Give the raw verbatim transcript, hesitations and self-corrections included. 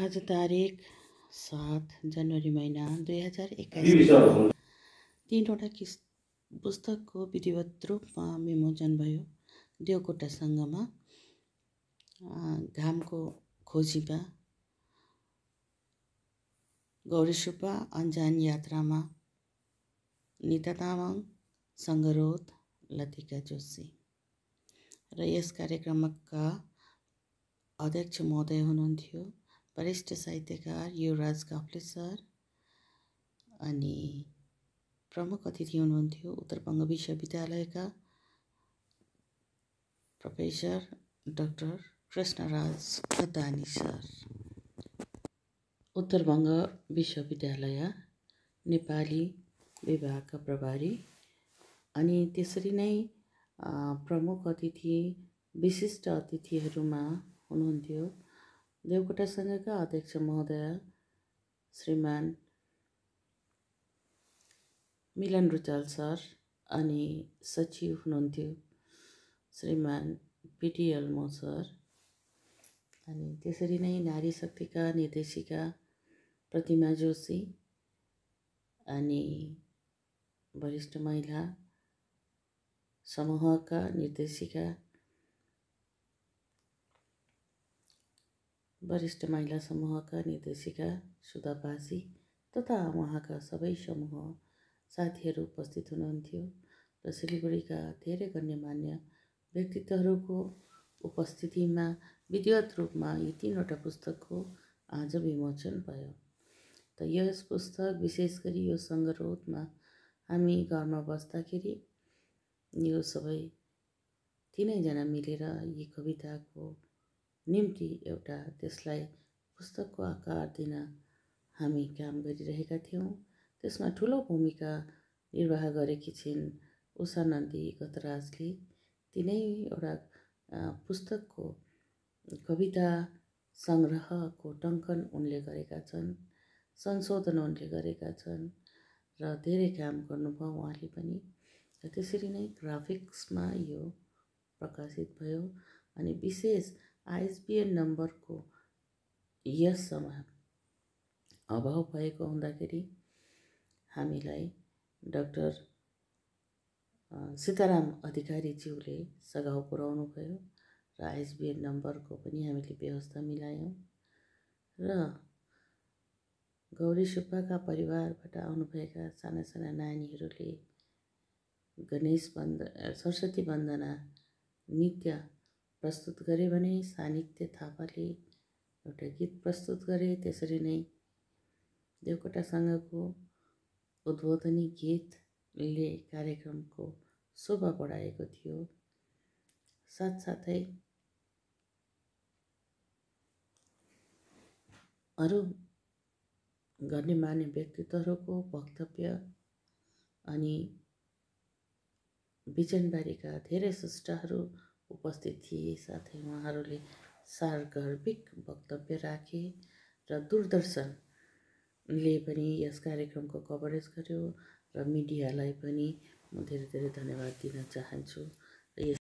आज तारिक सात जनवरी महिना दुई हजार एक्काइस तीनवटा किस पुस्तकको विधिवत रूपमा विमोचन भयो। देवकोटा सङ्घमा घामको खोजीमा गौरी सुब्बा, अन्जान यात्रामा निता तामाङ, सङ्गरोध लतिका जोशी। र यस कार्यक्रमका अध्यक्ष महोदय हुनुहुन्थ्यो वरिष्ठ साहित्यकार युवराज काफ्ले सर। अनि प्रमुख अतिथि हुनुहुन्थ्यो उत्तर बङ्ग विश्वविद्यालयका professor doctor Krishnaraj Khatani sir. Uttar Banga विश्वविद्यालय नेपाली विभागका प्रभारी। अनि त्यसरी नै प्रमुख अतिथि विशिष्ट अतिथिहरूमा हुनुहुन्थ्यो देवकोटा सङ्घका अध्यक्ष महोदय श्रीमान मिलन रुचाल सर। अनि सचिव हुनुहुन्थ्यो श्रीमान पिटी अल्मो सर। अनि त्यसरी नै नारी शक्तिका निर्देशिका प्रतिमा जोशी अनि वरिष्ठ महिला समूहका निर्देशिका वरिष्ठ महिला समूहका निर्देशिका सुधा पासी तथा उहाँका सबै समूह साथीहरू उपस्थित हुनुहुन्थ्यो। र सिलगढीका धेरै गण्यमान्य व्यक्तित्वहरूको उपस्थितिमा विधिवत रूपमा यी तीनवटा पुस्तकको आज विमोचन भयो। त यस पुस्तक विशेष गरी यो सङ्गरोधमा हामी घरमा बस्दाखेरि यो सबै तिनैजना मिलेर यी कविताको निम्ति एउटा त्यसलाई पुस्तकको आकार दिन हामी काम गरिरहेका थियौँ। त्यसमा ठुलो भूमिका निर्वाह गरेकी छिन् उषा नन्दी गतराजले। तिनैवटा पुस्तकको कविता सङ्ग्रहको टङ्कन उनले गरेका छन्, संशोधन उनले गरेका छन् र धेरै काम गर्नुभयो उहाँले पनि। र त्यसरी नै ग्राफिक्समा यो प्रकाशित भयो। अनि विशेष आइएसबिएन नम्बरको यस समय अभाव भएको हुँदाखेरि हामीलाई डाक्टर सीताराम अधिकारीज्यूले सघाउ पुर्याउनु भयो र आइएसबिएन नम्बरको पनि हामीले व्यवस्था मिलायौँ। र गौरी सुब्बाका परिवारबाट आउनुभएका साना साना नानीहरूले गणेश वन्द सरस्वती वन्दना नृत्य प्रस्तुत गरे भने सानिध्य थापाले एउटा गीत प्रस्तुत गरे। त्यसरी नै देवकोटा सङ्घको उद्बोधनी गीतले कार्यक्रमको शोभा बढाएको थियो। साथसाथै अरू गण्यमान्य व्यक्तित्वहरूको वक्तव्य अनि बिजनबारीका धेरै स्रष्टाहरू उपस्थित थिए। साथै उहाँहरूले सार्गर्भिक वक्तव्य राखे र दूरदर्शनले पनि यस कार्यक्रमको कभरेज गर्यो र मिडियालाई पनि म धेरै धेरै धन्यवाद दिन चाहन्छु।